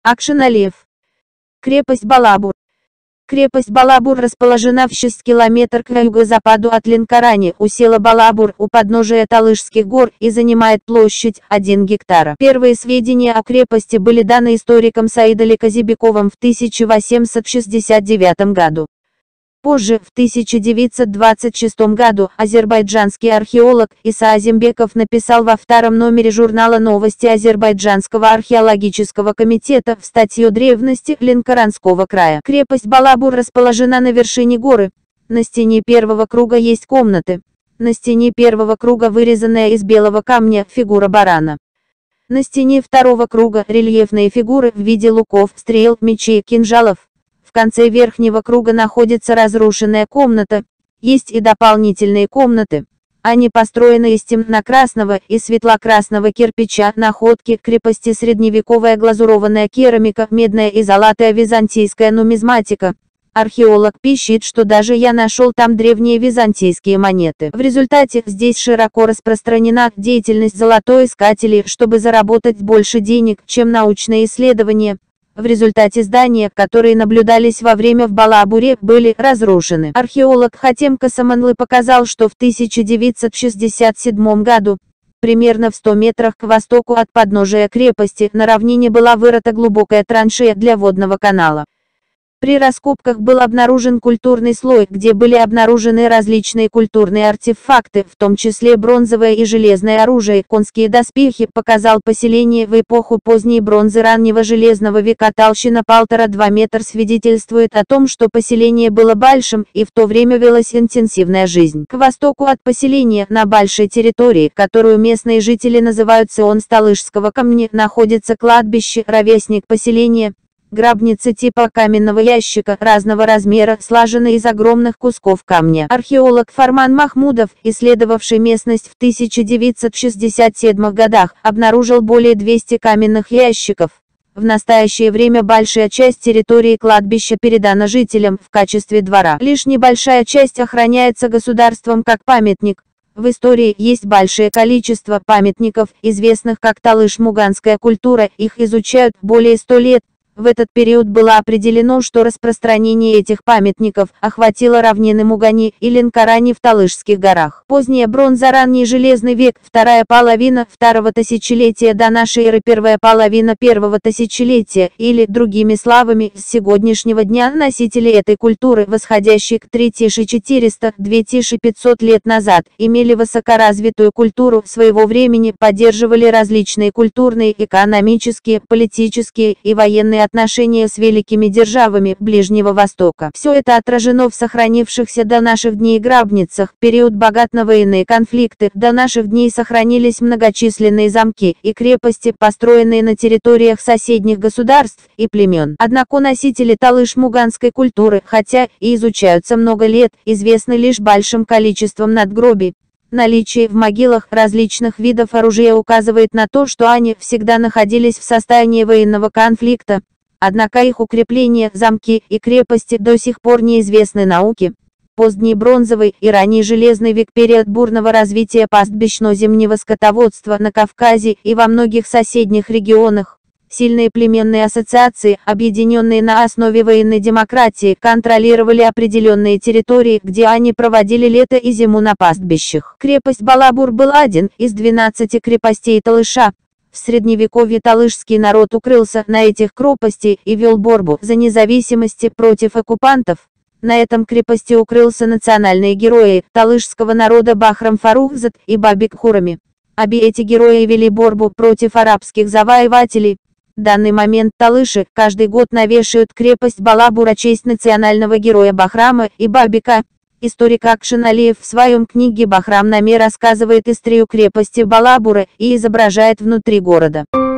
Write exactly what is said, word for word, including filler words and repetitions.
Акшин Алиев. Крепость Балабур. Крепость Балабур расположена в шести километрах к юго-западу от Ленкорани, у села Балабур, у подножия Талышских гор, и занимает площадь один гектара. Первые сведения о крепости были даны историком Саидали Казибековым в тысяча восемьсот шестьдесят девятом году. Позже, в тысяча девятьсот двадцать шестом году, азербайджанский археолог Иса Азимбеков написал во втором номере журнала «Новости Азербайджанского археологического комитета» в статью «Древности Ленкоранского края». Крепость Балабур расположена на вершине горы. На стене первого круга есть комнаты. На стене первого круга вырезанная из белого камня фигура барана. На стене второго круга рельефные фигуры в виде луков, стрел, мечей, кинжалов. В конце верхнего круга находится разрушенная комната. Есть и дополнительные комнаты. Они построены из темно-красного и светло-красного кирпича. Находки крепости: средневековая глазурованная керамика, медная и золотая византийская нумизматика. Археолог пишет, что даже я нашел там древние византийские монеты. В результате здесь широко распространена деятельность золотоискателей, чтобы заработать больше денег, чем научные исследования. В результате здания, которые наблюдались во время в Балабуре, были разрушены. Археолог Хатем Касаманлы показал, что в тысяча девятьсот шестьдесят седьмом году, примерно в ста метрах к востоку от подножия крепости, на равнине была вырыта глубокая траншея для водного канала. При раскопках был обнаружен культурный слой, где были обнаружены различные культурные артефакты, в том числе бронзовое и железное оружие, конские доспехи. Показал поселение в эпоху поздней бронзы раннего железного века, толщина полтора-два метра, свидетельствует о том, что поселение было большим, и в то время велась интенсивная жизнь. К востоку от поселения, на большей территории, которую местные жители называют Сион Талышского камня, находится кладбище, ровесник поселения. Гробницы типа каменного ящика, разного размера, слажены из огромных кусков камня. Археолог Фарман Махмудов, исследовавший местность в тысяча девятьсот шестьдесят седьмом годах, обнаружил более двухсот каменных ящиков. В настоящее время большая часть территории кладбища передана жителям в качестве двора. Лишь небольшая часть охраняется государством как памятник. В истории есть большое количество памятников, известных как талыш-муганская культура, их изучают более ста лет. В этот период было определено, что распространение этих памятников охватило равнины Мугани и Ленкорани в Талышских горах. Поздняя бронза, ранний железный век, вторая половина второго тысячелетия до нашей эры, первая половина первого тысячелетия, или, другими словами, с сегодняшнего дня носители этой культуры, восходящие к три тысячи четырёмстам — две тысячи пятьсот лет назад, имели высокоразвитую культуру своего времени, поддерживали различные культурные, экономические, политические и военные отношения с великими державами Ближнего Востока. Все это отражено в сохранившихся до наших дней гробницах. В период богат на военные конфликты до наших дней сохранились многочисленные замки и крепости, построенные на территориях соседних государств и племен. Однако носители талыш-муганской культуры, хотя и изучаются много лет, известны лишь большим количеством надгробий. Наличие в могилах различных видов оружия указывает на то, что они всегда находились в состоянии военного конфликта. Однако их укрепления, замки и крепости до сих пор неизвестны науке. Поздний бронзовый и ранний железный век, период бурного развития пастбищно-зимнего скотоводства на Кавказе и во многих соседних регионах. Сильные племенные ассоциации, объединенные на основе военной демократии, контролировали определенные территории, где они проводили лето и зиму на пастбищах. Крепость Балабур была один из двенадцати крепостей Талыша. В средневековье талышский народ укрылся на этих крепостях и вел борьбу за независимость против оккупантов. На этом крепости укрылся национальные герои талышского народа Бахрам Фарухзад и Бабик Хурами. Обе эти герои вели борьбу против арабских завоевателей. В данный момент талыши каждый год навешивают крепость Балабура в честь национального героя Бахрама и Бабика. Историк Акшин Алиев в своем книге «Бахрам Наме» рассказывает историю крепости Балабура и изображает внутри города.